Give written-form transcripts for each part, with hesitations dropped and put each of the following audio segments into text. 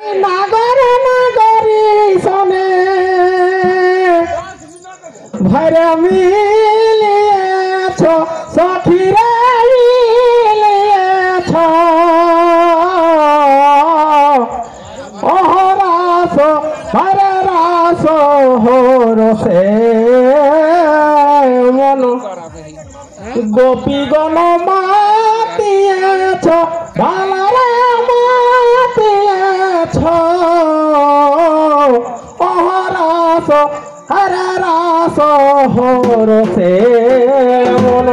নাগর নাগরী সনে ভাইরা মিলিয়েছ সখীরা মিলিয়েছ অহরাস হরে রাস হরসে মন গোপীগণ মাতিয়েছ ভালরে মাতিয়েছ অহরাস হরে রাস হরসে মন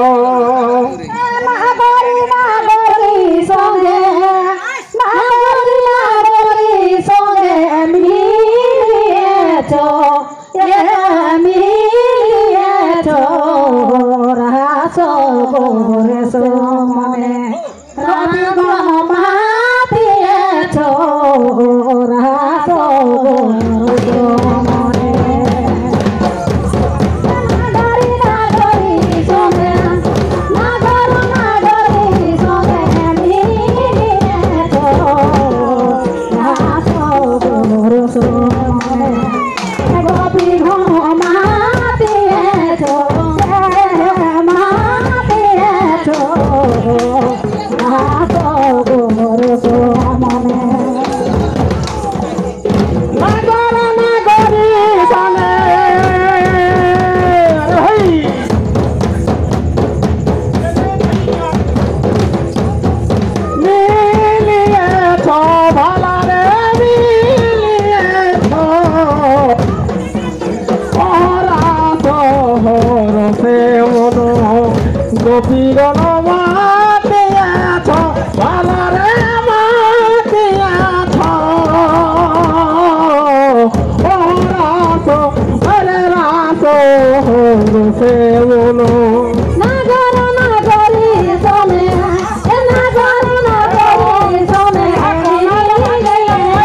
নাগরি নাগরি সঙ্গে নাগরি নাগরি সঙ্গে মিলিয়েছ মিলিয়েছ রাস করে মনে রাগ মাতিয়েছ রাস মনে নাগরি নাগরি সঙ্গে নাগর নাগরি সঙ্গে মিলিয়েছ রাস করে মনে গোপী ঘন মাতিয়েছ মাতিয়েছ রাস করে মনে নাগর নাগরী সনে মিলিয়েছ ভালরে মিলিয়েছ অহরাস হরসে মন গোপীগণ মাতিয়েছ ভালরে মাতিয়েছ অহরাস হরে রাস হরসে মন নাগর নাগরি সনে নাগর নাগরি সনে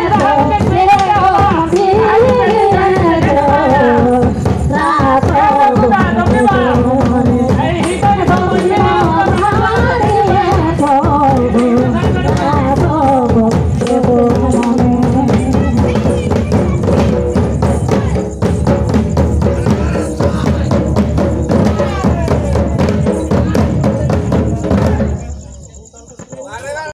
রাস